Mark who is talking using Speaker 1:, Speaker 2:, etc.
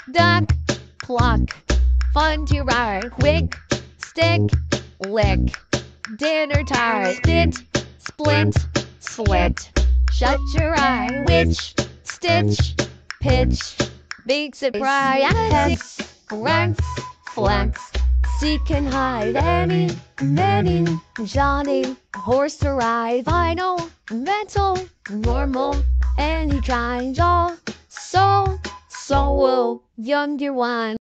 Speaker 1: duck, pluck, fun to ride, quick, stick, lick, dinner time, knit, splint, slit, shut your eye, witch, stitch, pitch, big surprise, flex, flex, seek and hide, any, many, Johnny, horse to ride, vinyl, metal, normal, any kind, all, so, young dear one.